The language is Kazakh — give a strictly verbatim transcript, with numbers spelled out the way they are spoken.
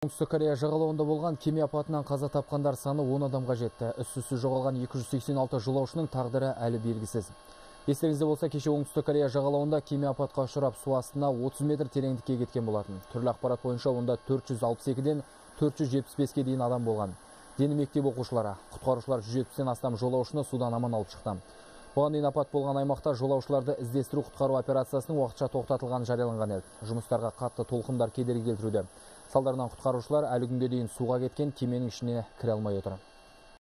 Оңтүстік Корея жағалауында болған кеме апатынан қаза тапқандар саны он адамға жетті. Із-түзсіз жоғалған екі жүз сексен алты жолаушының тағдыры әлі белгісіз. Естеріңізде болса, кеше Оңтүстік Корея жағалауында кеме апатқа ұшырап су астына отыз метр тереңдікке кеткен болатын. Түрлі ақпарат бойынша онда төрт жүз алпыс екіден төрт жүз жетпіс беске дейін адам болған. Дені мектеп оқушылары, құтқарушылар жүз жетпістен астам жолаушыны судан аман алып шықты. Бұған дейін апат болған аймақта жолаушыларды іздестіру құтқару операциясының уақытша тоқтатылғаны жарияланған еді. Жұмыстарға қатты толқындар кедергі келтіруде. Салдарынан құтқарушылар әлі күнге дейін суға кеткен кеменің ішіне кіре алмай отыр.